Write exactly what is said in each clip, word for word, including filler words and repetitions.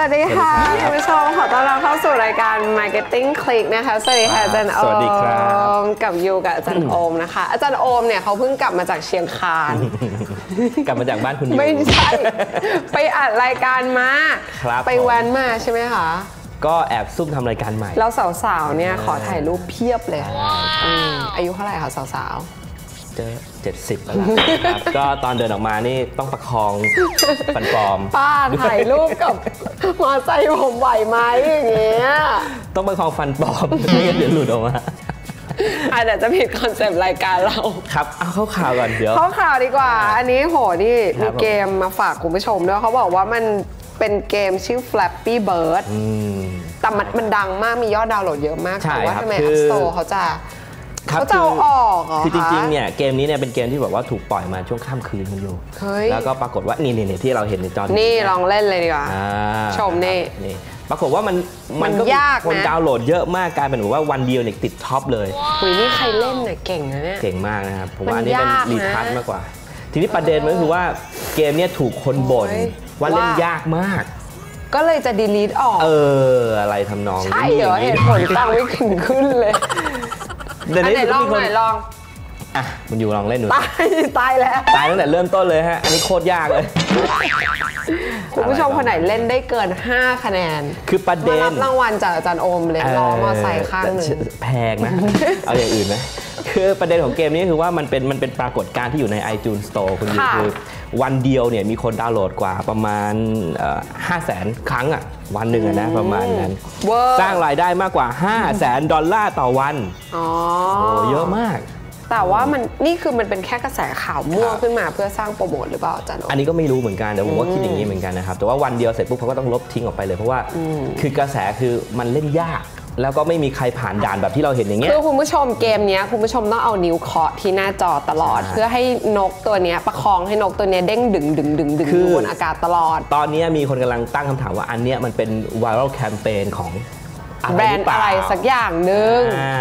วัสดีค่ะคุณผู้ชมขอต้อนรับเข้าสู่รายการ Marketing Click นะคะสวัสดีค่ะอาจารย์โอมสวัสดีครับกับยูกับอาจารย์โอมนะคะอาจารย์โอมเนี่ยเขาเพิ่งกลับมาจากเชียงคานกลับมาจากบ้านคุณยูไม่ใช่ไปอัดรายการมาไปแว้นมาใช่ไหมคะก็แอบซุ่มทำรายการใหม่แล้วสาวๆเนี่ยขอถ่ายรูปเพียบเลยอายุเท่าไหร่คะสาวๆเจอเจ็ดสิบแล้วครับก็ตอนเดินออกมานี่ต้องประคองฟันปลอมป้าถ่ายรูปกับมอไซค์ผมไหวไหมอย่างเงี้ยต้องประคองฟันปลอมไม่งั้นเดี๋ยวหลุดออกมาอาจจะผิดคอนเซปต์รายการเราครับเอาเข้าข่าวก่อนเดี๋ยวเข้าข่าวดีกว่าอันนี้โหนี่มีเกมมาฝากคุณผู้ชมด้วยเขาบอกว่ามันเป็นเกมชื่อ Flappy Bird แต่มันมันดังมากมียอดดาวน์โหลดเยอะมากแต่ว่าทำไม App Store เขาจะเขาจะเอาออกเหรอคือจริงๆเนี่ยเกมนี้เนี่ยเป็นเกมที่แบบว่าถูกปล่อยมาช่วงค่ำคืนคุณอยู่แล้วก็ปรากฏว่านี่นี่ที่เราเห็นในจอนี่ลองเล่นเลยดีกว่าชมนี่นี่ปรากฏว่ามันมันก็คนดาวน์โหลดเยอะมากกลายเป็นแบบว่าวันเดียวเนี่ยติดท็อปเลยคุยนี่ใครเล่นเนี่ยเก่งนะเนี่ยเก่งมากนะครับผมว่านี่เป็นรีทัชมากกว่าทีนี้ประเด็นมันคือว่าเกมเนี่ยถูกคนบ่นว่าเล่นยากมากก็เลยจะ delete ออกเอออะไรทำนองใช่เหรอเหตุผลฟังไม่ขึ้นขึ้นเลยอันไหนลองหน่อยลองอ่ะมันอยู่ลองเล่นดูตายตายแล้วตายตั้งแต่เริ่มต้นเลยฮะอันนี้โคตรยากเลยคุณผู้ชมคนไหนเล่นได้เกินห้าคะแนนคือประเด็นรับรางวัลจากอาจารย์โอมเลยล้อมอไซค์ข้างหนึ่งแพงนะเอาอย่างอื่นไหมคือประเด็นของเกมนี้คือว่ามันเป็นมันเป็นปรากฏการณ์ที่อยู่ใน iTunes Store คุณยูคือวันเดียวเนี่ยมีคนดาวน์โหลดกว่าประมาณห้าแสนครั้งอ่ะวันหนึ่งนะประมาณนั้นสร้างรายได้มากกว่าห้าแสนดอลลาร์ต่อวันอ๋อเยอะมากแต่ว่ามันนี่คือมันเป็นแค่กระแสข่าวมั่วขึ้นมาเพื่อสร้างโปรโมทหรือเปล่าอาจารย์อันนี้ก็ไม่รู้เหมือนกันแต่ผมว่าคิดอย่างนี้เหมือนกันนะครับแต่ว่าวันเดียวเสร็จปุ๊บเขาก็ต้องลบทิ้งออกไปเลยเพราะว่าคือกระแสคือมันเล่นยากแล้วก็ไม่มีใครผ่านด่านแบบที่เราเห็นอย่างเงี้ยคือคุณผู้ชมเกมนี้คุณผู้ชมต้องเอานิ้วเคาะที่หน้าจอตลอดเพื่อให้นกตัวนี้ประคองให้นกตัวนี้เด้งดึงดึงดึงดึงบนอากาศตลอดตอนนี้มีคนกำลังตั้งคำถามว่าอันเนี้ยมันเป็นไวรัลแคมเปญของแบรนด์อะไรสักอย่างหนึ่ง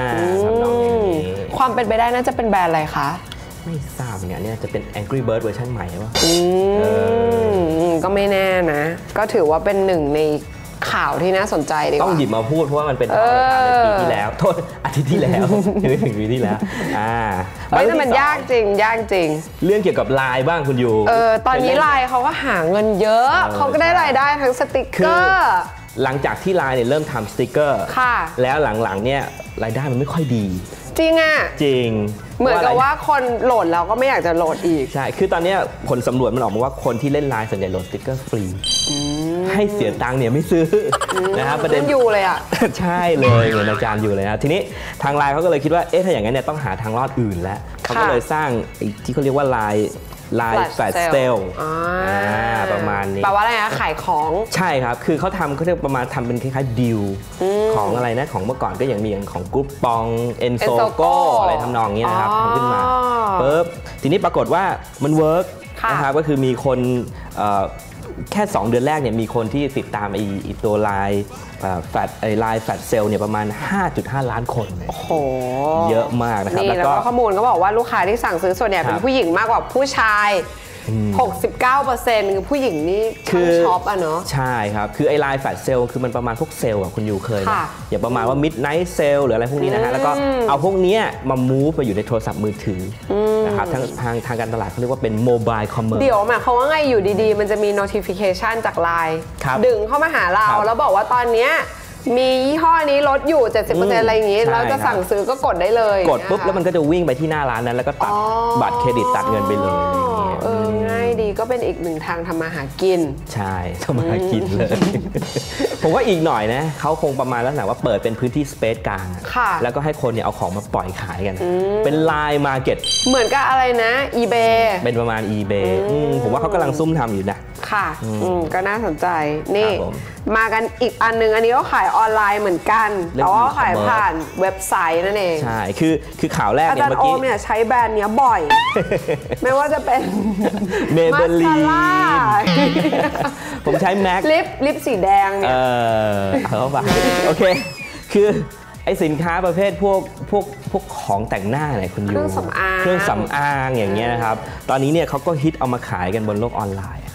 ความเป็นไปได้น่าจะเป็นแบรนด์อะไรคะไม่ทราบเนี่ยเนี่ยจะเป็น Angry Bird เวอร์ชันใหม่หรือเปล่าก็ไม่แน่นะก็ถือว่าเป็นหนึ่งในข่าวที่น่าสนใจดีกว่าต้องหยิบมาพูดเพราะว่ามันเป็นข่าวในปีที่แล้วโทษอาทิตย์ที่แล้วไม่ถึงปีที่แล้วอ่าไม่แต่มันยากจริงยากจริงเรื่องเกี่ยวกับไลน์บ้างคุณยูเออตอนนี้ไลน์เขาก็หาเงินเยอะเขาก็ได้รายได้ทั้งสติ๊กเกอร์หลังจากที่ไลน์เนี่ยเริ่มทำสติ๊กเกอร์แล้วหลังๆเนี่ยรายได้มันไม่ค่อยดีจริงอ่ะจริงเหมือนกับว่าคนโหลดแล้วก็ไม่อยากจะโหลดอีกใช่คือตอนนี้ผลสำรวจมันออกมาว่าคนที่เล่นไลน์ส่วนใหญ่โหลดสติ๊กเกอร์ฟรีให้เสียตังค์เนี่ยไม่ซื้อนะครับประเด็นอยู่เลยอ่ะใช่เลยเหมือนอาจารย์อยู่เลยนะทีนี้ทางไลน์เขาก็เลยคิดว่าเอ๊ะถ้าอย่างนั้นเนี่ยต้องหาทางรอดอื่นแล้วเขาก็เลยสร้างที่เขาเรียกว่าไลน์ไลน์แฟลชเซลประมาณนี้แปลว่าอะไรนะขายของใช่ครับคือเขาทำเขาเรียกประมาณทำเป็นคล้ายๆดิวของอะไรนะของเมื่อก่อนก็อย่างมีอย่างของกรุ๊ปปองเอ็นโซโกอะไรทำนองนี้นะครับทำขึ้นมาปุ๊บทีนี้ปรากฏว่ามันเวิร์กนะครับก็คือมีคนแค่สองเดือนแรกเนี่ยมีคนที่ติดตามไอ้ตัวไลน์แฟลชไอ้ไลน์แฟลชเซลเนี่ยประมาณ ห้าจุดห้า ล้านคนโอ้โหเยอะมากนะครับแล้วก็ข้อมูลก็บอกว่าลูกค้าที่สั่งซื้อส่วนใหญ่เป็นผู้หญิงมากกว่าผู้ชายหกสิบเก้าเปอร์เซ็นต์ คือผู้หญิงนี่ช่างช็อปอ่ะเนาะใช่ครับคือไอ้ไลน์แฟลชเซลคือมันประมาณพวกเซลล์อ่ะคุณยูเคยนะอย่างประมาณว่า Midnight Sale หรืออะไรพวกนี้นะฮะแล้วก็เอาพวกนี้มามูฟไปอยู่ในโทรศัพท์มือถือนะครับทางทางทางการตลาดเขาเรียกว่าเป็น Mobile Commerce เดี๋ยวหมายความว่าไงอยู่ดีๆมันจะมี notification จากไลน์ดึงเข้ามาหาเราแล้วบอกว่าตอนเนี้ยมียี่ห้อนี้ลดอยู่ เจ็ดสิบเปอร์เซ็นต์ อะไรอย่างงี้เราจะสั่งซื้อก็กดได้เลยกดปุ๊บแล้วมันก็จะวิ่งไปที่หน้าร้านนั้นแล้วก็ตัดบัตรเครดิตตัดเงินไปเลยเออง่ายดีก็เป็นอีกหนึ่งทางทำมาหากินใช่ทำมาหากินเลยผมว่าอีกหน่อยนะเขาคงประมาณลักษณะว่าเปิดเป็นพื้นที่สเปซกลางแล้วก็ให้คนเนี่ยเอาของมาปล่อยขายกันเป็นไลน์มาร์เก็ตเหมือนกับอะไรนะ eBay เป็นประมาณ eBay ผมว่าเขากำลังซุ่มทำอยู่นะค่ะก็น่าสนใจนี่มากันอีกอันนึงอันนี้ก็ขายออนไลน์เหมือนกันแต่ว่าขายผ่านเว็บไซต์นั่นเองใช่คือคือข่าวแรกเนี่ยเมื่อกี้อาจารย์โอมเนี่ยใช้แบรนด์นี้บ่อยไม่ว่าจะเป็นเมเบลีนผมใช้แม็กลิปลิปสีแดงเนี่ยเออเขาบอกโอเคคือไอสินค้าประเภทพวกพวกพวกของแต่งหน้าอะไรคุณยูเครื่องสำอางเครื่องสำอางอย่างเงี้ยนะครับตอนนี้เนี่ยเขาก็ฮิตเอามาขายกันบนโลกออนไลน์ครับ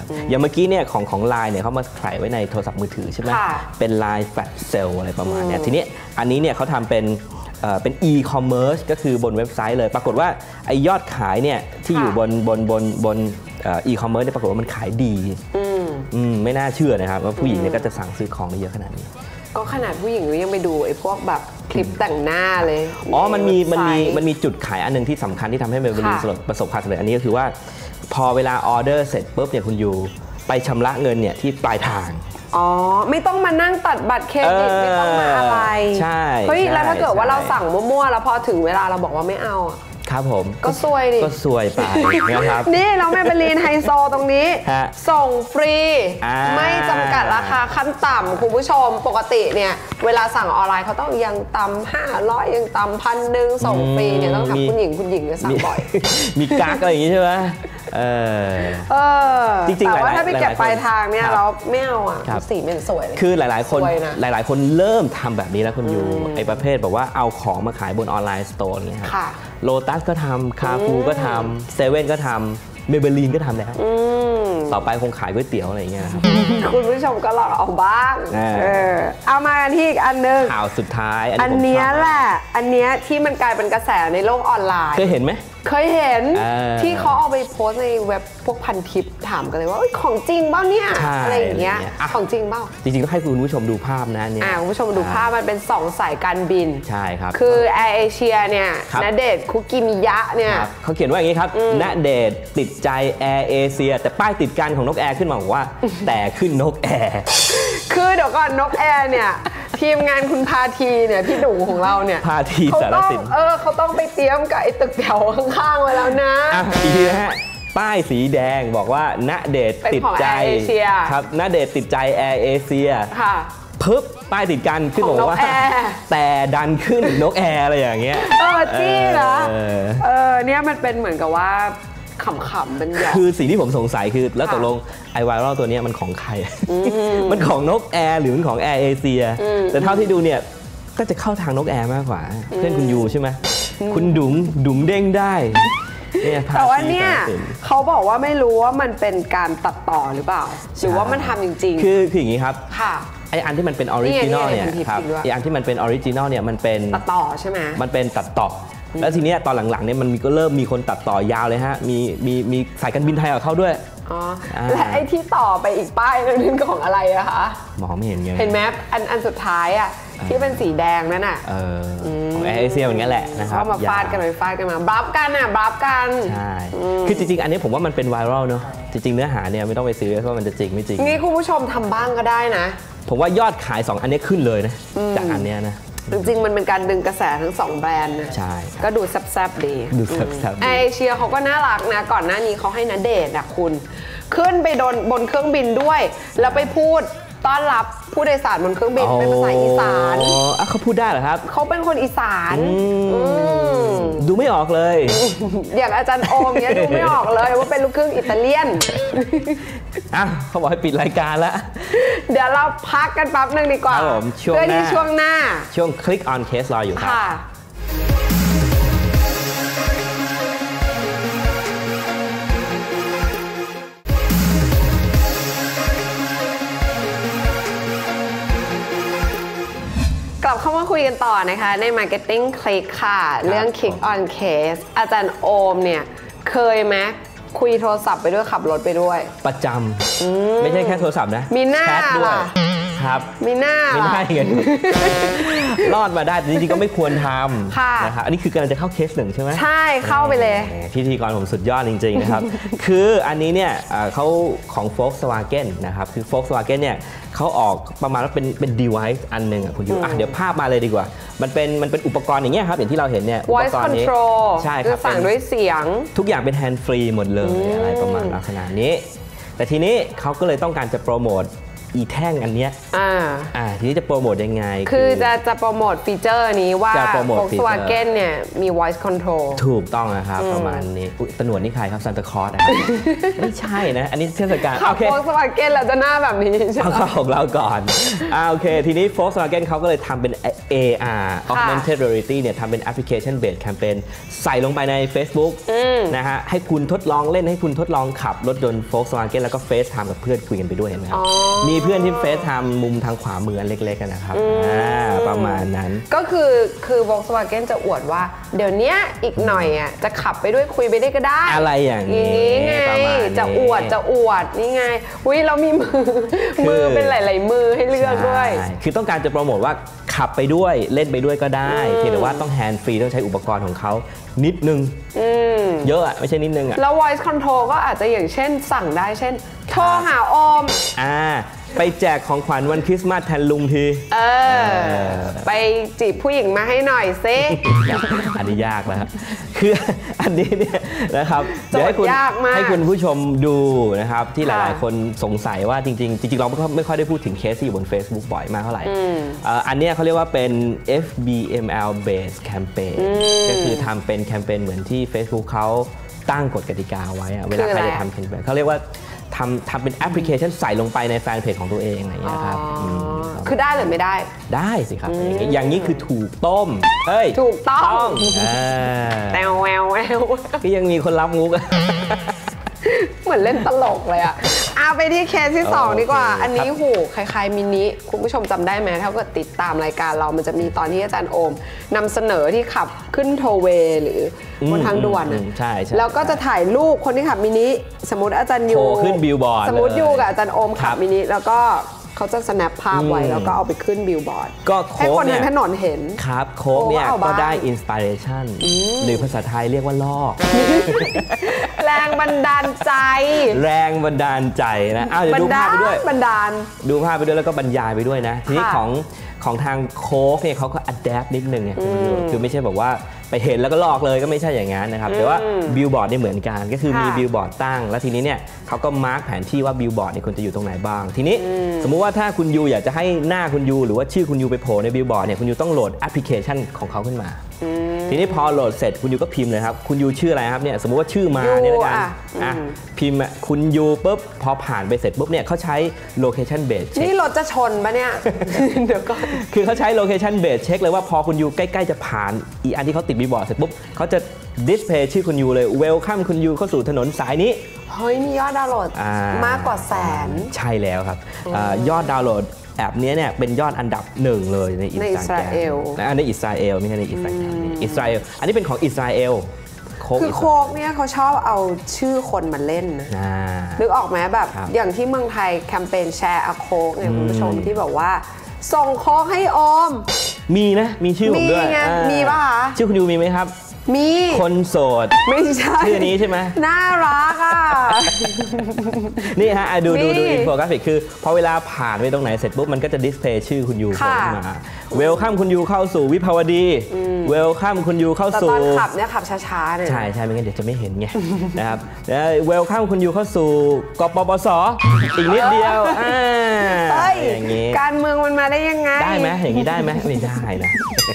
อย่างเมื่อกี้เนี่ยของของ ไลน์ เนี่ยเขามาใส่ไว้ในโทรศัพท์มือถือใช่ไหมเป็น ไลน์ Flash Sale อะไรประมาณนี้ทีนี้อันนี้เนี่ยเขาทำเป็นเป็น e-commerce ก็คือบนเว็บไซต์เลยปรากฏว่าไอยอดขายเนี่ยที่อยู่บนบนบนบน e-commerce เนี่ยปรากฏว่ามันขายดีอืมไม่น่าเชื่อนะครับว่าผู้หญิงเนี่ยก็จะสั่งซื้อของได้เยอะขนาดนี้ก็ขนาดผู้หญิงยังไปดูไอ้พวกแบบคลิปแต่งหน้าเลยอ๋อมันมีมันมีมันมีจุดขายอันนึงที่สำคัญที่ทำให้เมเบลีนประสบความสำเร็จอันนี้ก็คือว่าพอเวลาออเดอร์เสร็จปุ๊บเนี่ยคุณยูไปชำระเงินเนี่ยที่ปลายทางอ๋อไม่ต้องมานั่งตัดบัตรเครดิตไม่ต้องมาอะไรใช่เฮ้ยแล้วถ้าเกิดว่าเราสั่งมั่วๆแล้วพอถึงเวลาเราบอกว่าไม่เอาครับผมก็ซวยดิก็ซวยไปนะครับนี่เราแม่เบลีนไฮโซตรงนี้ส่งฟรีไม่จำกัดราคาขั้นต่ำคุณผู้ชมปกติเนี่ยเวลาสั่งออนไลน์เขาต้องยังต่ำห้าร้อยยังต่ำพันหนึ่งส่งฟรีเนี่ยต้องถามคุณหญิงคุณหญิงจะสั่งบ่อยมีกักอะไรอย่างงี้ใช่ไหมเออเออจริงๆแต่ว่าถ้าไปเก็บปลายทางเนี่ยเราไม่เอาอ่ะสีมันสวยเลยคือหลายๆคนหลายๆคนเริ่มทำแบบนี้แล้วคุณยูไอ้ประเภทแบบว่าเอาของมาขายบนออนไลน์สโตร์อย่างเงี้ยครับโลตัสก็ทำคาฟูก็ทำเซเว่นก็ทำเมเบลีนก็ทำแล้วต่อไปคงขายก๋วยเตี๋ยวอะไรอย่างเงี้ยครับคุณผู้ชมก็ลองเอาบ้างเออเอามาที่อีกอันนึงข่าวสุดท้ายอันนี้แหละอันนี้ที่มันกลายเป็นกระแสในโลกออนไลน์เคยเห็นไหมเคยเห็นที่เขาเอาไปโพสในเว็บพวกพันทิปถามกันเลยว่าของจริงเปล่าเนี่ยอะไรอย่างเงี้ยของจริงเปล่าจริงๆก็ให้คุณผู้ชมดูภาพนะเนี่ยคุณผู้ชมดูภาพมันเป็นสองสายการบินใช่ครับคือแอร์เอเชียเนี่ยณเดชน์คุกิมิยะเนี่ยเขาเขียนว่าอย่างนี้ครับณเดชน์ติดใจแอร์เอเชียแต่ป้ายติดกันของนกแอร์ขึ้นมาบอกว่าแต่ขึ้นนกแอร์คือเดี๋ยวก่อนนกแอร์เนี่ยทีมงานคุณพาทีเนี่ยพี่ดูของเราเนี่ยพาทีสารสินเออเขาต้องไปเตรียมกับไอ้ตึกแถวข้างๆไว้แล้วนะอ่ะอีกทีนะฮะป้ายสีแดงบอกว่าณเดชน์ติดใจครับณเดชน์ติดใจแอร์เอเชียค่ะปึ๊บป้ายติดกันขึ้นบอกว่าแต่ดันขึ้นนกแอร์อะไรอย่างเงี้ยเออจี้นะเออเนี่ยมันเป็นเหมือนกับว่าขำๆเป็นหยอกคือสิ่งที่ผมสงสัยคือแล้วตกลงไอไวรัลตัวนี้มันของใครมันของนกแอร์หรือมันของแอร์เอเชียแต่เท่าที่ดูเนี่ยก็จะเข้าทางนกแอร์มากกว่าเพื่อนคุณยูใช่ไหมคุณดุ๋งดุ๋งเด้งได้แต่ว่าเนี่ยเขาบอกว่าไม่รู้ว่ามันเป็นการตัดต่อหรือเปล่าหรือว่ามันทำจริงๆคือคืออย่างนี้ครับค่ะไออันที่มันเป็นออริจินอลเนี่ยครับไออันที่มันเป็นออริจินอลเนี่ยมันเป็นตัดต่อใช่ไหมมันเป็นตัดต่อแล้วทีนี้ตอนหลังๆเนี่ยมันก็เริ่มมีคนตัดต่อยาวเลยฮะมีมีมีสายการบินไทยกับเขาด้วยอ๋อและไอ้ที่ต่อไปอีกป้ายนึงของอะไรอะคะมองไม่เห็นไงเห็นไหมอันอันสุดท้ายอะที่เป็นสีแดงนั่นน่ะของแอร์เอเชียเหมือนกันแหละนะครับก็มาฟาดกันไปฟาดกันมาบัฟกันอะบัฟกันใช่คือจริงๆอันนี้ผมว่ามันเป็นไวรัลเนอะจริงๆเนื้อหาเนี่ยไม่ต้องไปซื้อเพราะมันจะจริงไม่จริงนี่คุณผู้ชมทำบ้างก็ได้นะผมว่ายอดขายสองอันนี้ขึ้นเลยนะจากอันนี้นะจริงๆมันเป็นการดึงกระแสทั้งสองแบรนด์นะใช่ก็ดูแซ่บๆดีดูแซ่บๆแอร์เอเชียเขาก็น่ารักนะก่อนหน้านี้เขาให้ณเดชน์นะคุณขึ้นไปโดนบนเครื่องบินด้วยแล้วไปพูดต้อนรับผู้โดยสารบนเครื่องบินเป็นภาษาอีสานอ๋อเขาพูดได้เหรอครับเขาเป็นคนอีสานดูไม่ออกเลยอย่างอาจารย์โอมเนี้ยดูไม่ออกเลยว่าเป็นลูกครึ่งอิตาเลียนอ่ะเขาบอกให้ปิดรายการแล้วเดี๋ยวเราพักกันแป๊บนึงดีกว่าเพื่อที่ช่วงหน้าช่วง Click on Case รออยู่ครับกลับเข้ามาคุยกันต่อนะคะใน Marketing Click ค่ะเรื่อง Click on Case อาจารย์โอมเนี่ยเคยไหมคุยโทรศัพท์ไปด้วยขับรถไปด้วยประจำไม่ใช่แค่โทรศัพท์นะมีหน้าด้วยครับมีหน้าไม่ได้เงินรอดมาได้จริงๆก็ไม่ควรทำนะครับอันนี้คือกำลังจะเข้าเคสหนึ่งใช่ไหมใช่เข้าไปเลยพิธีกรผมสุดยอดจริงๆนะครับคืออันนี้เนี่ยเขาของ Volkswagen นะครับคือ Volkswagen เนี่ยเขาออกประมาณว่าเป็นเป็น device อันหนึ่งอ่ะคุณยูอ่ะเดี๋ยวภาพมาเลยดีกว่ามันเป็นมันเป็นอุปกรณ์อย่างเงี้ยครับอย่างที่เราเห็นเนี่ย voice control ใช่ครับสั่งด้วยเสียงทุกอย่างเป็น hand free หมดเลยอะไรประมาณลักษณะนี้แต่ทีนี้เขาก็เลยต้องการจะโปรโมทอีแท่งอันเนี้ยอ่าอ่าทีนี้จะโปรโมทยังไงคือจะจะโปรโมทฟีเจอร์นี้ว่า Volkswagen เนี่ยมี voice control ถูกต้องนะครับประมาณนี้ตำรวจนี่ใครครับซานตาคลอสนะครับไม่ใช่นะอันนี้เทศกาลโอเค Volkswagen เราจะหน้าแบบนี้ใช่ไหมเอาของเราก่อนอ่าโอเคทีนี้ Volkswagen เขาก็เลยทำเป็น เอ อาร์ Augmented Reality เนี่ยทำเป็น Application Based Campaign ใส่ลงไปใน Facebook นะฮะให้คุณทดลองเล่นให้คุณทดลองขับรถยนต์ Volkswagen แล้วก็ FaceTime กับเพื่อนคุยกันไปด้วยเห็นไหมครับมีเพื่อนที่ FaceTime มุมทางขวามืออันเล็กๆนะครับประมาณนั้นก็คือคือ Volkswagen จะอวดว่าเดี๋ยวนี้อีกหน่อยอ่ะจะขับไปด้วยคุยไปได้ก็ได้อะไรอย่างนี้ไงจะอวดจะอวดนี่ไงอุ้ยเรามีมือมือเป็นหลายๆมือให้เลือกด้วยคือต้องการจะโปรโมทว่าขับไปด้วยเล่นไปด้วยก็ได้เพียงแต่ว่าต้องแฮนด์ฟรีต้องใช้อุปกรณ์ของเขานิดนึงเยอะอะไม่ใช่นิดนึงอะแล้ว voice control ก็อาจจะอย่างเช่นสั่งได้เช่นโทรหาโอมอ่าไปแจกของขวัญวันคริสต์มาสแทนลุงทีเออไปจีบผู้หญิงมาให้หน่อยซิอันนี้ยากนะครับคืออันนี้เนี่ยนะครับเดี๋ยวให้คุณให้คุณผู้ชมดูนะครับที่หลายๆคนสงสัยว่าจริงๆจริงๆเราไม่ค่อยได้พูดถึงเคสที่อยู่บน Facebook บ่อยมากเท่าไหร่อันนี้เขาเรียกว่าเป็น เอฟ บี เอ็ม แอล based campaign ก็คือทำเป็นแคมเปญเหมือนที่ Facebook เขาตั้งกฎกติกาไว้เวลาใครจะทำแคมเปญเขาเรียกว่าทำทำเป็นแอปพลิเคชันใส่ลงไปในแฟนเพจของตัวเองอะไรอย่างเงี้ยครับคือได้หรือไม่ได้ได้สิครับอย่างนี้อย่างนี้คือถูกต้มเฮ้ยถูกต้องแววแววแววก็ยังมีคนรับมุกเหมือนเล่นตลกเลยอ่ะเอาไปที่เคสที่สองดีกว่าอันนี้หูคล้ายๆมินิคุณผู้ชมจำได้ไหมถ้าเกิดติดตามรายการเรามันจะมีตอนที่อาจารย์โอมนำเสนอที่ขับขึ้นโทเวย์หรือบนทางด่วนใช่แล้วก็จะถ่ายรูปคนที่ขับมินิสมมติอาจารย์ยูขึ้นบิลบอร์ดสมมติยูกับอาจารย์โอมขับมินิแล้วก็เขาจะ snap ภาพไว้แล้วก็เอาไปขึ้นบิลบอร์ดให้คนทางถนนเห็นครับโค้กเนี่ยก็ได้อินสปิเรชันหรือภาษาไทยเรียกว่าลอกแรงบันดาลใจแรงบันดาลใจนะอ้าวเดี๋ยวดูภาพไปด้วยบันดาลดูภาพไปด้วยแล้วก็บรรยายไปด้วยนะทีนี้ของของทางโค้กเนี่ยเขาก็อัดแอปนิดนึงเนี่ยคือไม่ใช่แบบว่าไปเห็นแล้วก็ลอกเลยก็ไม่ใช่อย่างนั้นนะครับแต่ว่าบิลบอร์ดนี่เหมือนกันก็คือมีบิลบอร์ดตั้งแล้วทีนี้เนี่ยเขาก็มาร์กแผนที่ว่าบิลบอร์ดเนี่ยควรจะอยู่ตรงไหนบ้างทีนี้สมมุติว่าถ้าคุณยูอยากจะให้หน้าคุณยูหรือว่าชื่อคุณยูไปโผล่ในบิลบอร์ดเนี่ยคุณยูต้องโหลดแอปพลิเคชันของเขาขึ้นมาทีนี้พอโหลดเสร็จคุณยูก็พิมพ์เลยครับคุณยูชื่ออะไรครับเนี่ยสมมุติว่าชื่อมาเนี่ยละกันอ่ะพิมพ์คุณยูปุ๊บพอผ่านไปเสร็จปุ๊บเนี่ยเขาใช้ location based นี่รถจะชนปะเนี่ยเดี๋ยวก่อนคือเขาใช้ location based เช็คเลยว่าพอคุณยูใกล้ๆจะผ่านอีอันที่เขาติดบิลบอร์ดเสร็จปุ๊บเขาจะ display ชื่อคุณยูเลย welcome คุณยูเข้าสู่ถนนสายนี้เฮ้ยมียอดดาวน์โหลดมากกว่าแสนใช่แล้วครับยอดดาวน์โหลดแอปนี้เนี่ยเป็นยอดอันดับหนึ่งเลยในอิสราเอลนะในอิสราเอลไม่ใช่ในอิสราเอลอิสราเอลอันนี้เป็นของอิสราเอลคือโค้กเนี่ยเขาชอบเอาชื่อคนมาเล่นนะนึกออกไหมแบบอย่างที่เมืองไทยแคมเปญแชร์อะโค้กเนี่ยคุณผู้ชมที่บอกว่าส่งโค้กให้อมมีนะมีชื่อผมด้วยมีป่ะคะชื่อคุณยูมีไหมครับมีคนโสดไม่ใช่ชื่อนี้ใช่ไหมน่ารักอ่ะนี่ฮะดูดูดูอินโฟกราฟิกคือพอเวลาผ่านไปตรงไหนเสร็จปุ๊บมันก็จะดิสเพลย์ชื่อคุณยูขึ้นมาเวลคัมคุณยูเข้าสู่วิภาวดีเวลคัมคุณยูเข้าสู่ตอนขับเนี่ยขับช้าๆเนี่ยใช่ใช่ไม่งั้นเดี๋ยวจะไม่เห็นไงนะครับเวลคัมคุณยูเข้าสู่กปปสอีกนิดเดียวอย่างนี้การเมืองมันมาได้ยังไงได้ไหมอย่างนี้ได้ไหมไม่ได้นะ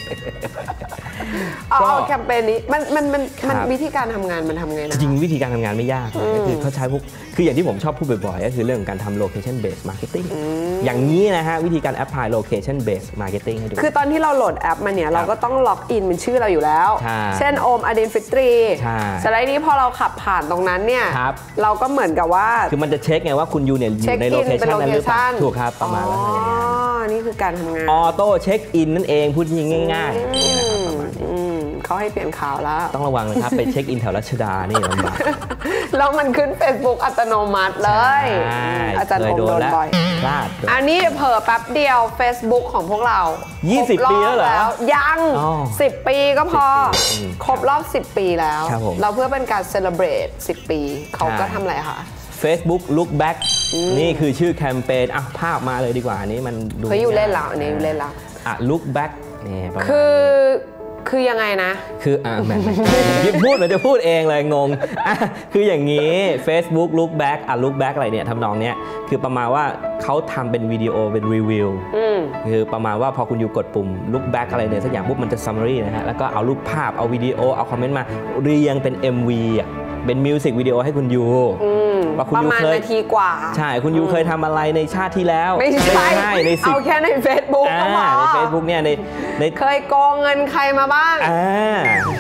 อ๋อแคมเปญนี้มันมันมันมันวิธีการทำงานมันทำไงนะจริงวิธีการทำงานไม่ยากก็คือเขาใช้พวกคืออย่างที่ผมชอบพูดบ่อยๆก็คือเรื่องของการทำ location based marketing อย่างนี้นะฮะวิธีการ apply location based marketing ให้ดูคือตอนที่เราโหลดแอปมาเนี่ยเราก็ต้องล็อกอินเป็นชื่อเราอยู่แล้วเช่นโอมอดินฟิตรีสไลด์นี้พอเราขับผ่านตรงนั้นเนี่ยเราก็เหมือนกับว่าคือมันจะเช็คไงว่าคุณยูเนี่ยอยู่ในโลเคชั่นนั้นหรือเปล่าถูกครับประมาณนั้นอ๋อนี่คือการทำงานออโต้เช็คอินนั่นเองพูดง่ายๆนี่นะครับประมาณนี้เขาให้เปลี่ยนข่าวแล้วต้องระวังนะครับไปเช็คอินแถวรัชดานี่ลำบากแล้วมันขึ้น Facebook อัตโนมัติเลยอาจารย์โอมโดนบ่อยพลาดอันนี้เผลอแป๊บเดียว Facebook ของพวกเรายี่สิบปีแล้วเหรอยังสิบปีก็พอครบรอบสิบปีแล้วเราเพื่อเป็นการเซเลบรตสิบปีเขาก็ทำอะไรคะ Facebook Look Back นี่คือชื่อแคมเปญอ่ะภาพมาเลยดีกว่าอันนี้มันดูเขาอยู่เล่นแล้วอันนี้อยู่เล่นแล้วอ่ะ Look Back นี่คือคือยังไงนะคืออ่ะแหมยิบพูดเหมือนจะพูดเองเลยงงอ่ะคืออย่างนี้ Facebook Look Back อ่ะ Look Back อะไรเนี่ยทำนองเนี้ยคือประมาณว่าเขาทำเป็นวิดีโอเป็นรีวิวคือประมาณว่าพอคุณอยู่กดปุ่ม Look Back อะไรเนี่ยสักอย่างปุ๊บมันจะ summary นะฮะแล้วก็เอารูปภาพเอาวิดีโอเอาคอมเมนต์มาเรียงเป็น เอ็ม วี อ่ะเป็นมิวสิกวิดีโอให้คุณยูว่าคุณยูเคยนาทีกว่าใช่คุณยูเคยทำอะไรในชาติที่แล้วไม่ใช่ในเอาแค่ใน Facebook ก็พอใน Facebook เนี่ยในในเคยโกงเงินใครมาบ้างอ่า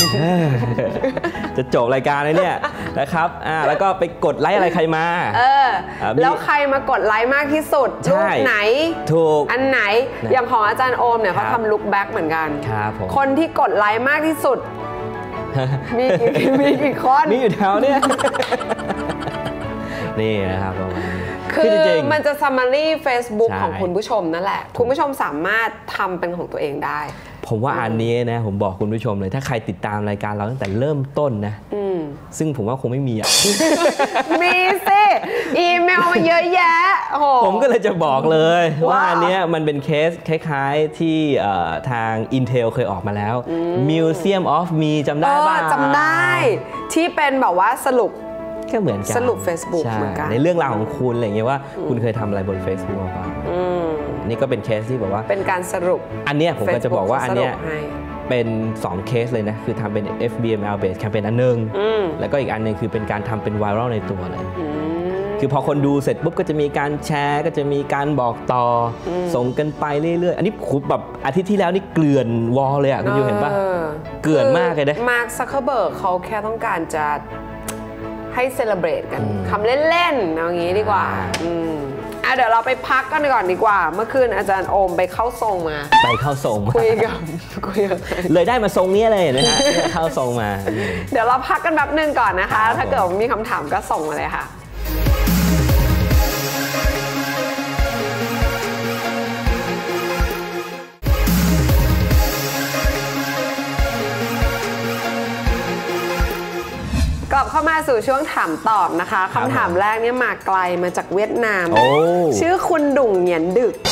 จะจบรายการเลยเนี่ยนะครับอ่าแล้วก็ไปกดไลค์อะไรใครมาเออแล้วใครมากดไลค์มากที่สุดรูปไหนถูกอันไหนอย่างของอาจารย์โอมเนี่ยเขาทำลุคแบ็คเหมือนกันคนที่กดไลค์มากที่สุดมีมีกี่คนมีอยู่แถวเนี่ยนี่นะครับประมาณนี้คือมันจะ summary Facebook ของคุณผู้ชมนั่นแหละคุณผู้ชมสามารถทำเป็นของตัวเองได้ผมว่าอันนี้นะผมบอกคุณผู้ชมเลยถ้าใครติดตามรายการเราตั้งแต่เริ่มต้นนะซึ่งผมว่าคงไม่มีอ่ะมีสิอีเมลมาเยอะแยะผมก็เลยจะบอกเลยว่าอันนี้มันเป็นเคสคล้ายๆที่ทาง Intel เคยออกมาแล้ว Museum of Me จำได้ป่ะจำได้ที่เป็นแบบว่าสรุปก็เหมือนกันสรุป Facebook เหมือนกันในเรื่องราวของคุณอะไรอย่างเงี้ยว่าคุณเคยทำอะไรบน Facebook บ้างนี่ก็เป็นเคสที่บอกว่าเป็นการสรุปอันเนี้ยผมก็จะบอกว่าอันเนี้ยเป็นสองเคสเลยนะคือทำเป็น เอฟ บี เอ็ม แอล based แคมเปญอันนึงแล้วก็อีกอันนึงคือเป็นการทำเป็นไวรัลในตัวเลยคือพอคนดูเสร็จปุ๊บก็จะมีการแชร์ก็จะมีการบอกต่อส่งกันไปเรื่อยๆอันนี้ขุดแบบอาทิตย์ที่แล้วนี่เกลื่อนวอลเลยอ่ะคุณยูเห็นป่ะเกลื่อนมากเลยนะมาร์ค ซักเคอร์เบิร์กเขาแค่ต้องการจะให้เซเลบรตกันคำเล่นๆเอางี้ดีกว่าอ่ะเดี๋ยวเราไปพักกันก่อนดีกว่าเมื่อคืนอาจารย์โอมไปเข้าทรงมาไปเข้าทรงคุยกับคุยกับเลยได้มาทรงนี้เลยนะฮะเข้าทรงมาเดี๋ยวเราพักกันแป๊บนึงก่อนนะคะถ้าเกิดมีคำถามก็ส่งมาเลยค่ะกลับเข้ามาสู่ช่วงถามตอบนะคะคำถามแรกเนี่ยมาไกลมาจากเวียดนามชื่อคุณดุ่งเหงียนดึก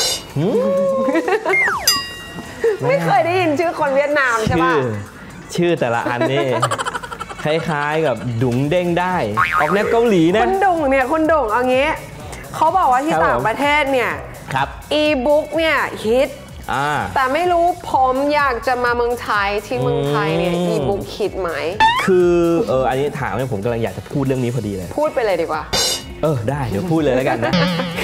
ไม่เคยได้ยินชื่อคนเวียดนามใช่ปะชื่อแต่ละอันนี่คล้ายๆกับดุ๋งเด้งได้ออกแนวเกาหลีนะคุณดุ่งเนี่ยคุณดุ่งเอางี้เขาบอกว่าที่ต่างประเทศเนี่ยอีบุ๊กเนี่ยฮิตแต่ไม่รู้ผมอยากจะมาเมืองไทยที่เมืองไทยเนี่ยอีบุ๊กฮิตไหมคือเอออันนี้ถามเนี่ยผมกำลังอยากจะพูดเรื่องนี้พอดีเลยพูดไปเลยดีกว่าเออได้เดี๋ยวพูดเลยแล้วกันนะ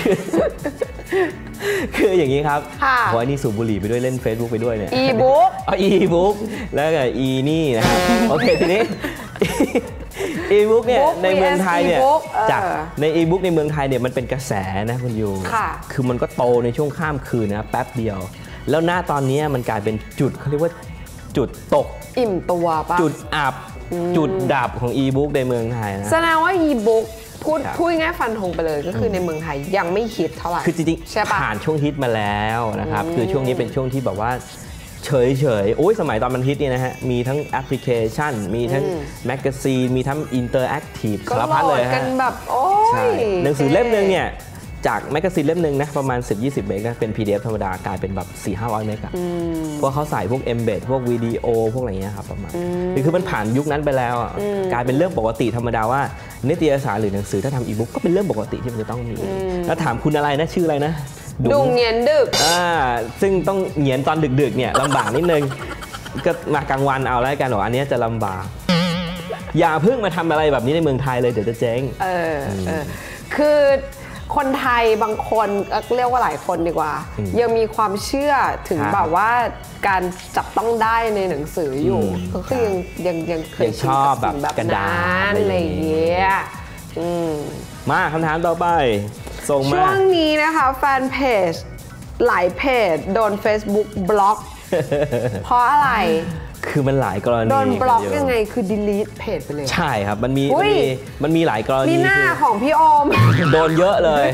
คืออย่างนี้ครับเพราะอันนี้สูบบุหรี่ไปด้วยเล่น Facebook ไปด้วยเนี่ยอีบุ๊กอ๋ออีบุ๊กแล้วก็อีนี่นะครับโอเคทีนี้อีบุ๊กเนี่ยในเมืองไทยเนี่ยจากในอีบุ๊กในเมืองไทยเนี่ยมันเป็นกระแสนะคุณยูคือมันก็โตในช่วงข้ามคืนนะแป๊บเดียวแล้วหน้าตอนนี้มันกลายเป็นจุดเขาเรียกว่าจุดตกอิ่มตัวป่ะจุดอับจุดดับของอีบุ๊กในเมืองไทยนะแสดงว่าอีบุ๊กพูดพูดง่ายฟันธงไปเลยก็คือในเมืองไทยยังไม่ฮิตเท่าไหร่คือจริงๆผ่านช่วงฮิตมาแล้วนะครับคือช่วงนี้เป็นช่วงที่แบบว่าเฉยเฉยโอ้ยสมัยตอนมันฮิตเนี่ยนะฮะมีทั้งแอปพลิเคชันมีทั้งแมกกาซีนมีทั้งอินเตอร์แอคทีฟสารพัดเลยฮะกันแบบโอ้ยหนังสือเล่มนึงเนี่ยจากแมกกาซีนเล่มหนึ่งนะประมาณ สิบถึงยี่สิบ เมกนะเป็น พี ดี เอฟ ธรรมดากลายเป็นแบบ สี่ถึงห้าร้อย เมกอะเพราะเขาใส่พวก embed พวกวิดีโอพวกอะไรเงี้ยครับประมาณคือมันผ่านยุคนั้นไปแล้วกลายเป็นเรื่องปกติธรรมดาว่านิตยสารหรือหนังสือถ้าทำอีบุ๊กก็เป็นเรื่องปกติที่มันจะต้องมีแล้วถามคุณอะไรนะชื่ออะไรนะดุงเหงียนดึกอ่าซึ่งต้องเหงียนตอนดึกๆเนี่ยลำบากนิดนึงก็มากลางวันเอาแล้วกันหรออันนี้จะลำบากอย่าเพิ่งมาทำอะไรแบบนี้ในเมืองไทยเลยเดี๋ยวจะเจ๊งเออเออคือคนไทยบางคนเรียกว่าหลายคนดีกว่ายังมีความเชื่อถึงแบบว่าการจับต้องได้ในหนังสืออยู่ก็คือยังยังยังเคยชอบแบบกระดาษอะไรเงี้ยมาคำถามต่อไปส่งมาช่วงนี้นะคะแฟนเพจหลายเพจโดน Facebook บล็อกเพราะอะไรคือมันหลายกรณีโดนบล็อกยังไงคือ delete เพจไปเลยใช่ครับมันมีมันมีมันมีหลายกรณีมีหน้าของพี่โอมโดนเยอะเลย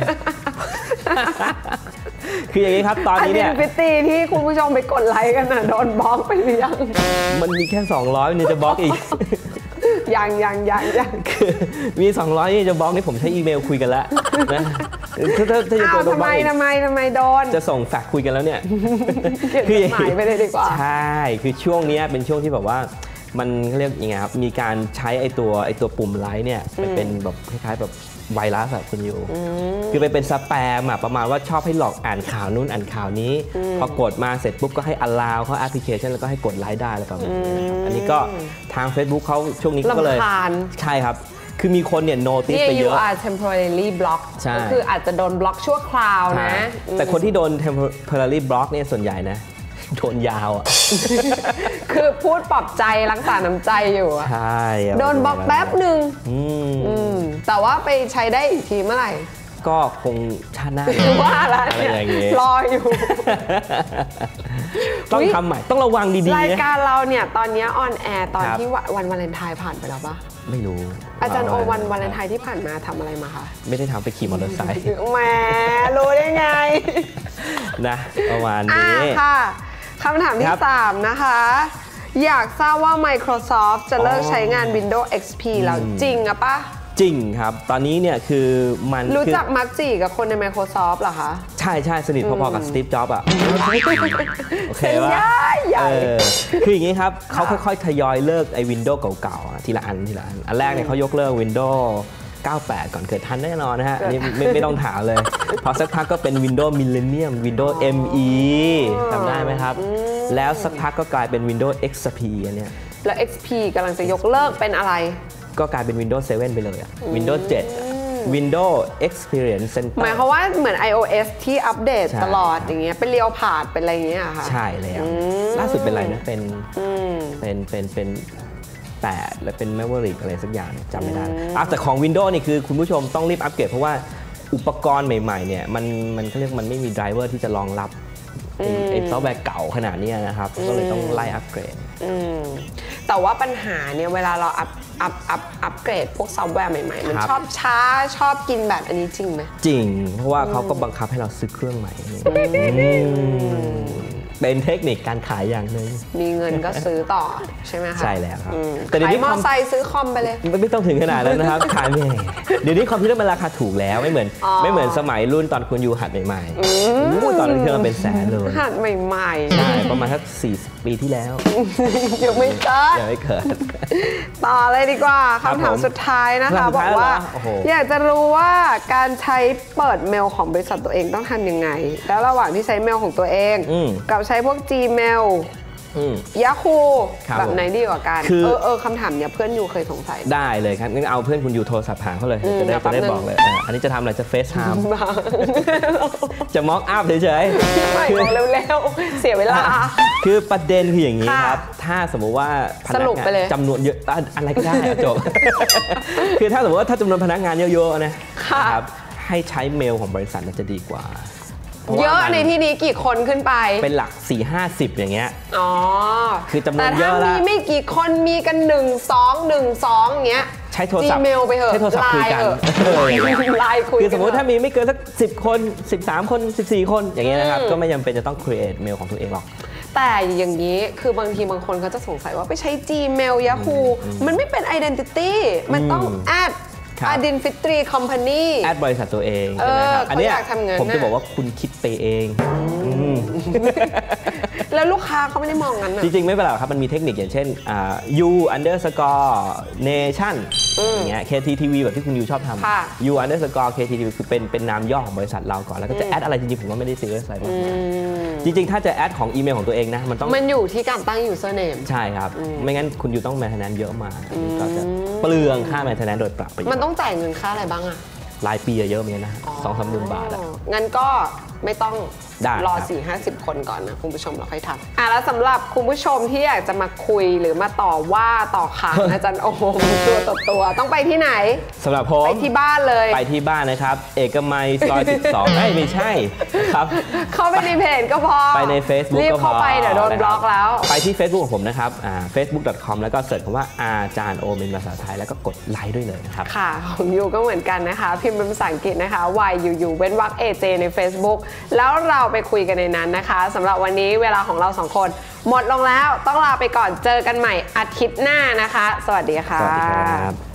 คืออย่างนี้ครับตอนนี้เนี่ยฟิตตี้ที่คุณผู้ชมไปกดไลค์กันนะโดนบล็อกไปหรือยังมันมีแค่สองร้อยมันจะบล็อกอีกยังยังยังยังคือมีสองร้อยนี่จะบล็อกนี่ผมใช้อีเมลคุยกันแล้วนะถ้าถ้าถ้าจะโดนบล็อกทำไมทำไมทำไมโดนจะส่งแฟกซ์คุยกันแล้วเนี่ยเขียนจดหมายไปเลยดีกว่าใช่คือช่วงนี้เป็นช่วงที่แบบว่ามันเขาเรียกยังไงครับมีการใช้ไอตัวไอตัวปุ่มไลค์เนี่ยไปเป็นแบบคล้ายๆแบบไวรัสแบบคุณอยู่คือไปเป็นสแปมอ่ะประมาณว่าชอบให้หลอกอ่านข่าวนู้นอ่านข่าวนี้พอกดมาเสร็จปุ๊บก็ให้ allow เขาแอปพลิเคชันแล้วก็ให้กดไลค์ได้แล้วประมาณนี้อันนี้ก็ทาง Facebook เขาช่วงนี้ก็เลยใช่ครับคือมีคนเนี่ยโน้ติสไปเยอะ you are temporarily blocked ก็คืออาจจะโดนบล็อกชั่วคราวนะแต่คนที่โดน temporarily block เนี่ยส่วนใหญ่นะโดนยาวอ่ะคือพูดปลอบใจรักษาน้ำใจอยู่อ่ะใช่โดนบล็อกแป๊บหนึ่งแต่ว่าไปใช้ได้อีกทีเมื่อไหร่ก็คงชาติหน้าว่าแล้วเนี่ยรออยู่ต้องทำใหม่ต้องระวังดีๆรายการเราเนี่ยตอนนี้ออนแอร์ตอนที่วันวาเลนไทน์ผ่านไปแล้วปะไม่รู้อาจารย์โอวันวาเลนไทน์ที่ผ่านมาทำอะไรมาคะไม่ได้ทำไปขี่มอเตอร์ไซค์แหมรู้ได้ไงนะประมาณนี้ค่ะคำถามที่สามนะคะอยากทราบว่า Microsoft จะเลิกใช้งาน Windows เอ็กซ์ พี แล้วจริงอะปะจริงครับตอนนี้เนี่ยคือมันรู้จักมักจีกับคนใน Microsoft เหรอคะใช่ใช่สนิทพอๆกับสตีฟจ็อบส์อะโอเคว่าคืออย่างนี้ครับเขาค่อยๆทยอยเลิกไอ้ Windows เก่าๆทีละอันทีละอันอันแรกเนี่ยเขายกเลิก Windowsเก้าสิบแปด ก่อนเกิดทันแน่นอนนะฮะนี่ไม่ไม่ต้องถามเลยพอสักพักก็เป็น Windows Millennium Windows เอ็ม อี จำได้ไหมครับแล้วสักพักก็กลายเป็น Windows เอ็กซ์ พี อันเนี้ยแล้ว เอ็กซ์ พี กำลังจะยกเลิกเป็นอะไรก็กลายเป็น Windows เซเว่น ไปเลยอะ Windows เซเว่น Windows Experience Center หมายความว่าเหมือน iOS ที่อัปเดตตลอดอย่างเงี้ยเป็นเรียวพาดเป็นอะไรเงี้ยค่ะใช่แล้วล่าสุดเป็นอะไรนะเป็นเป็นเป็นเป็นแปดและเป็น Maverick อะไรสักอย่างจำไม่ได้แต่ของ Windows นี่คือคุณผู้ชมต้องรีบอัปเกรดเพราะว่าอุปกรณ์ใหม่ๆเนี่ยมันมันเขาเรียกมันไม่มีไดรเวอร์ที่จะรองรับไอ้ซอฟต์แวร์เก่าขนาดนี้นะครับก็เลยต้องไล่อัปเกรดแต่ว่าปัญหาเนี่ยเวลาเราอัปอัปอัปอัปเกรดพวกซอฟต์แวร์ใหม่ๆมันชอบช้าชอบกินแบบอันนี้จริงไหมจริงเพราะว่าเขาก็บังคับให้เราซื้อเครื่องใหม่เป็นเทคนิคการขายอย่างหนึ่งมีเงินก็ซื้อต่อใช่ไหมคะใช่แล้วครับแต่เดี๋ยวนี้มอไซค์ซื้อคอมไปเลยไม่ต้องถึงขนาดนั้นนะครับขายไม่เดี๋ยวนี้คอมพิวเตอร์มันราคาถูกแล้วไม่เหมือนไม่เหมือนสมัยรุ่นตอนคุณอยู่หัดใหม่ๆตอนนั้นเครื่องเป็นแสนเลยหัดใหม่ๆใช่ประมาณสักสี่สิบปีที่แล้วยังไม่เกิดยังไม่เกิดต่อเลยดีกว่าคำถามสุดท้ายนะคะบอกว่าอยากจะรู้ว่าการใช้เปิดเมลของบริษัทตัวเองต้องทำยังไงแล้วระหว่างที่ใช้เมลของตัวเองกับใช้พวก Gmail Yahoo แบบไหนดีกว่ากันเออเออคำถามเนี้ยเพื่อนยูเคยสงสัยได้เลยครับงั้นเอาเพื่อนคุณยูโทรศัพท์หาเขาเลยจะได้จะได้บอกเลยอันนี้จะทำอะไรจะเฟซไทม์จะม็อกอัพเฉยๆไม่เร็วๆเสียเวลาคือประเด็นคืออย่างนี้ครับถ้าสมมุติว่าสรุปไปเลยจำนวนเยอะอะไรก็ได้จบคือถ้าสมมติว่าถ้าจำนวนพนักงานเยอะๆนะครับให้ใช้เมลของบริษัทน่าจะดีกว่าเยอะในที่นี้กี่คนขึ้นไปเป็นหลัก สี่ห้าสิบ อย่างเงี้ยอ๋อคือจำนวนเยอะแล้วแต่ถ้ามีไม่กี่คนมีกันหนึ่ง สอง หนึ่ง สองเงี้ยใช้โทรศัพท์ไปเถอะใช้โทรศัพท์คุยกันไลน์คุยคือสมมติถ้ามีไม่เกินสักสิบคนสิบสามคนสิบสี่คนอย่างเงี้ยนะครับก็ไม่จำเป็นจะต้อง create เมลของตัวเองหรอกแต่อย่างนี้คือบางทีบางคนเขาจะสงสัยว่าไปใช้ Gmail Yahoo มันไม่เป็น identity มันต้อง addอดินฟิตรีคอมพานีแอดบริษัทตัวเองใช่ไหมครับอันนี้ผมจะบอกว่าคุณคิดไปเองแล้วลูกค้าเขาไม่ได้มองงั้นจริงๆไม่เป็นไรครับมันมีเทคนิคอย่างเช่น u underscore nation อย่างเงี้ย เค ที ที วี แบบที่คุณยูชอบทำ u underscore เค ที ที วี คือเป็นเป็นนามย่อของบริษัทเราก่อนแล้วก็จะแอดอะไรจริงๆผมว่าไม่ได้ซีเรียสอะไรมากจริงๆถ้าจะแอดของอีเมลของตัวเองนะมันต้องมันอยู่ที่การตั้ง username ใช่ครับไม่งั้นคุณยูต้อง maintenance เยอะมากก็จะเปลืองค่า maintenance โดยปรับไปมันต้องจ่ายเงินค่าอะไรบ้างอะรายปีเยอะเหมือนกันนะสองสามหมื่นบาทอะงั้นก็ไม่ต้องรอ สี่ห้าสิบ คนก่อนนะคุณผู้ชมเราค่อยทำอ่ะแล้วสำหรับคุณผู้ชมที่อยากจะมาคุยหรือมาต่อว่าต่อขานอาจารย์โอมตัวต่อตัวต้องไปที่ไหนสำหรับผมไปที่บ้านเลยไปที่บ้านนะครับเอกมัยซอยสิบสองไม่ไม่ใช่ครับเข้าไปในเพจก็พอไปใน Facebook รีบเข้าไปเดี๋ยวโดนบล็อกแล้วไปที่ Facebook ของผมนะครับอ่า เฟซบุ๊ก ดอท คอม แล้วก็เสิร์ชคำว่าอาจารย์โอมเป็นภาษาไทยแล้วก็กดไลค์ด้วยเลยนะครับค่ะของยูก็เหมือนกันนะคะพิมพ์เป็นภาษาอังกฤษนะคะ Y U U เว้นวรรค เอ เจ ใน Facebook แล้วเราไปคุยกันในนั้นนะคะสำหรับวันนี้เวลาของเราสองคนหมดลงแล้วต้องลาไปก่อนเจอกันใหม่อาทิตย์หน้านะคะสวัสดีค่ะสวัสดีครับ